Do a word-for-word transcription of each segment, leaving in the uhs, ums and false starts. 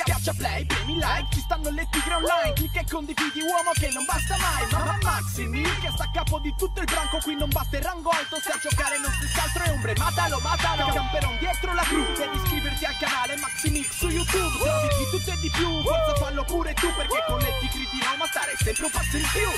Schiaccia play, premi like, ci stanno le tigre online. Clicca e condividi, uomo, che non basta mai. Ma Maximil che sta a capo di tutto il branco. Qui non basta il rango alto, se a giocare non si scaltro è ombre. Matalo, matalo, camperon dietro la gru. Devi iscriverti al canale Maximil su YouTube. Trovi di tutto e di più, forza fallo pure tu, perché con le tigre di Roma stare sempre un passo in più.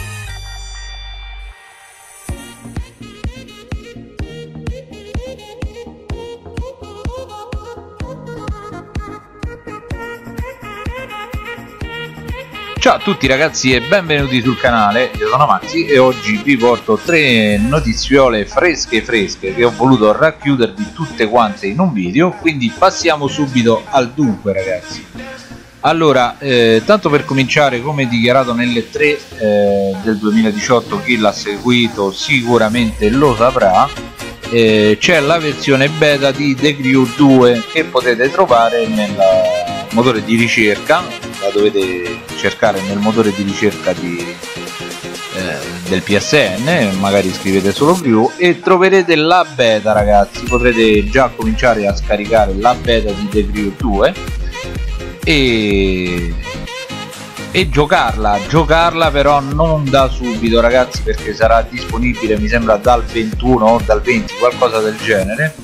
Ciao a tutti ragazzi e benvenuti sul canale, io sono Maxi e oggi vi porto tre notiziole fresche fresche che ho voluto racchiudervi tutte quante in un video, quindi passiamo subito al dunque ragazzi. Allora, eh, tanto per cominciare, come dichiarato nelle tre eh, del duemiladiciotto, chi l'ha seguito sicuramente lo saprà, eh, c'è la versione beta di The Crew due che potete trovare nel motore di ricerca, la dovete cercare nel motore di ricerca di, eh, del P S N, magari scrivete solo Crew e troverete la beta ragazzi, potrete già cominciare a scaricare la beta di The Crew due e, e giocarla, giocarla però non da subito ragazzi, perché sarà disponibile mi sembra dal ventuno o dal venti, qualcosa del genere,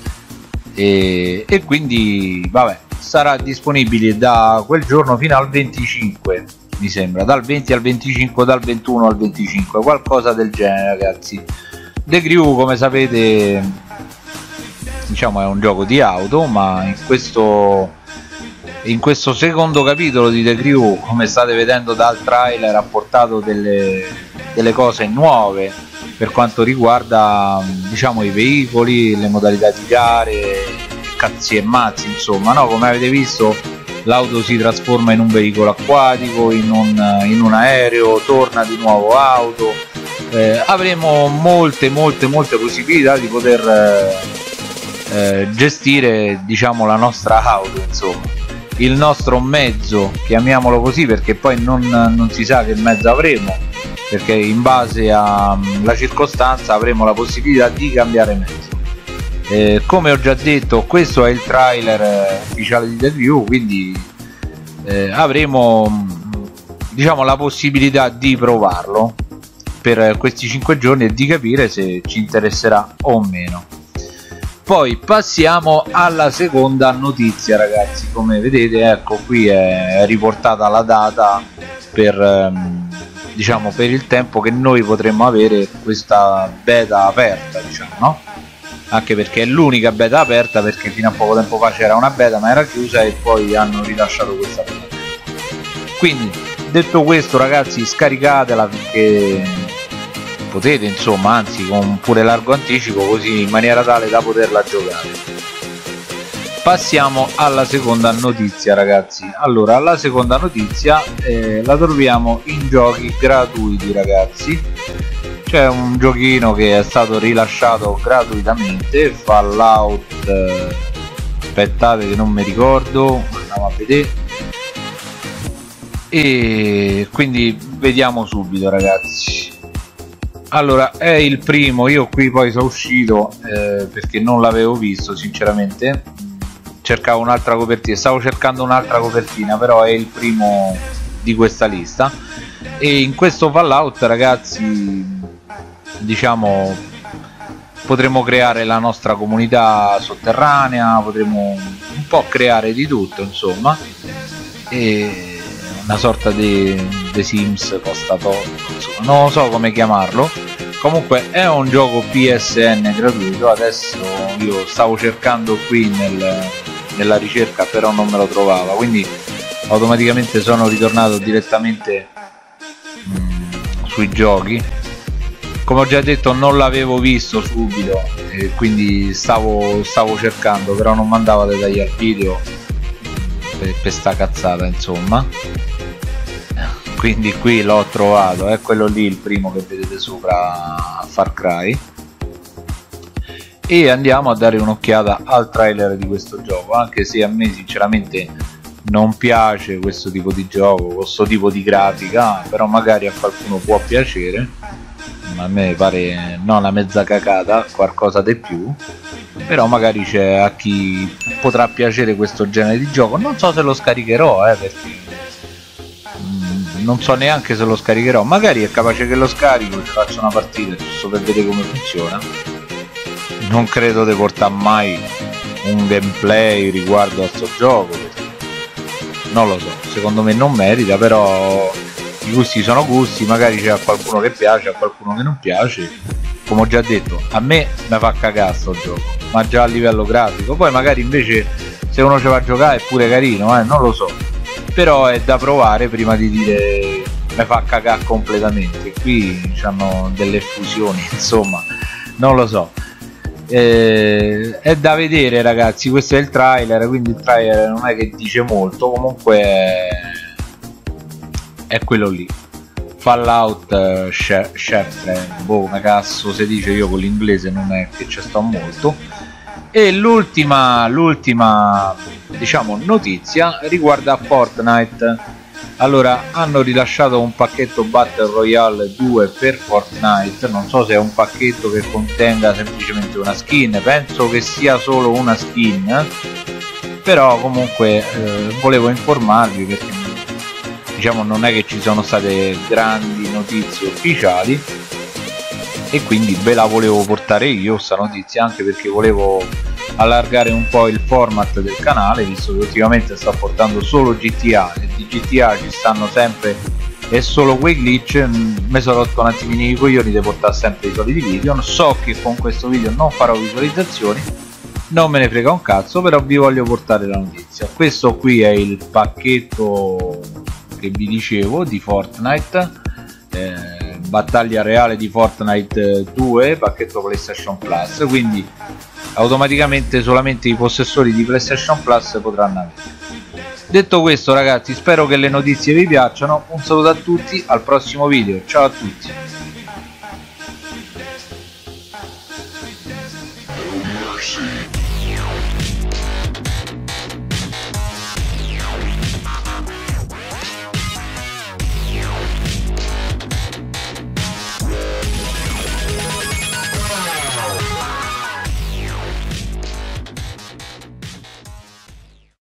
e, e quindi vabbè, sarà disponibile da quel giorno fino al venticinque mi sembra, dal venti al venticinque, dal ventuno al venticinque, qualcosa del genere ragazzi. The Crew, come sapete, diciamo è un gioco di auto, ma in questo in questo secondo capitolo di The Crew, come state vedendo dal trailer, ha portato delle, delle cose nuove per quanto riguarda diciamo i veicoli, le modalità di gare, cazzi e mazzi, insomma, no? Come avete visto l'auto si trasforma in un veicolo acquatico, in un, in un aereo, torna di nuovo auto, eh, avremo molte molte molte possibilità di poter eh, eh, gestire diciamo la nostra auto, insomma il nostro mezzo, chiamiamolo così, perché poi non, non si sa che mezzo avremo, perché in base alla circostanza avremo la possibilità di cambiare mezzo. Eh, come ho già detto, questo è il trailer eh, ufficiale di The Crew, quindi eh, avremo diciamo la possibilità di provarlo per questi cinque giorni e di capire se ci interesserà o meno. Poi passiamo alla seconda notizia ragazzi, come vedete ecco qui è riportata la data per ehm, diciamo per il tempo che noi potremmo avere questa beta aperta, diciamo, no? Anche perché è l'unica beta aperta, perché fino a poco tempo fa c'era una beta ma era chiusa e poi hanno rilasciato questa beta. Quindi detto questo ragazzi, scaricatela finché potete, insomma, anzi con pure largo anticipo, così in maniera tale da poterla giocare. Passiamo alla seconda notizia ragazzi. Allora, la seconda notizia eh, la troviamo in giochi gratuiti ragazzi. C'è un giochino che è stato rilasciato gratuitamente, Fallout eh, aspettate che non mi ricordo, andiamo a vedere, e quindi vediamo subito ragazzi. Allora, è il primo, io qui poi sono uscito eh, perché non l'avevo visto sinceramente, cercavo un'altra copertina, stavo cercando un'altra copertina, però è il primo di questa lista. E in questo Fallout ragazzi, diciamo, potremo creare la nostra comunità sotterranea, potremo un po' creare di tutto, insomma, e una sorta di The Sims postatomico, insomma, non so come chiamarlo. Comunque è un gioco P S N gratuito. Adesso io stavo cercando qui nel, nella ricerca, però non me lo trovava, quindi automaticamente sono ritornato direttamente mh, sui giochi. Come ho già detto, non l'avevo visto subito e quindi stavo, stavo cercando, però non mandava dei tagli al video per, per sta cazzata, insomma. Quindi qui l'ho trovato, è quello lì, il primo che vedete sopra, Far Cry. E andiamo a dare un'occhiata al trailer di questo gioco, anche se a me sinceramente non piace questo tipo di gioco, questo tipo di grafica, però magari a qualcuno può piacere. insomma a me pare non una mezza cacata, qualcosa di più, però magari c'è a chi potrà piacere questo genere di gioco. Non so se lo scaricherò, eh, perché mm, non so neanche se lo scaricherò, magari è capace che lo scarico e faccio una partita giusto per vedere come funziona. Non credo di portare mai un gameplay riguardo a sto gioco, non lo so, secondo me non merita, però i gusti sono gusti, magari c'è a qualcuno che piace, a qualcuno che non piace. Come ho già detto, a me mi fa cagare sto gioco, ma già a livello grafico. Poi magari invece se uno ci va a giocare è pure carino, eh, non lo so, però è da provare prima di dire mi fa cagare completamente. Qui hanno delle fusioni, insomma, non lo so. Eh, è da vedere, ragazzi. Questo è il trailer, quindi il trailer non è che dice molto, comunque è, è quello lì. Fallout uh, Shelter, boh, come cazzo si dice, io con l'inglese non è che ci sto molto. E l'ultima l'ultima diciamo notizia riguarda Fortnite. Allora, hanno rilasciato un pacchetto Battle Royale due per Fortnite. Non so se è un pacchetto che contenga semplicemente una skin, penso che sia solo una skin, però comunque eh, volevo informarvi perché diciamo non è che ci sono state grandi notizie ufficiali e quindi ve la volevo portare io sta notizia, anche perché volevo allargare un po' il format del canale, visto che ultimamente sto portando solo G T A e di G T A ci stanno sempre e solo quei glitch. Mi sono rotto un attimino i coglioni di portare sempre i soliti video. So che con questo video non farò visualizzazioni, non me ne frega un cazzo, però vi voglio portare la notizia. Questo qui è il pacchetto che vi dicevo di Fortnite, eh, battaglia reale di Fortnite due, pacchetto PlayStation Plus, quindi automaticamente solamente i possessori di PlayStation Plus potranno avere. Detto questo, ragazzi, spero che le notizie vi piacciono. Un saluto a tutti, al prossimo video, ciao a tutti.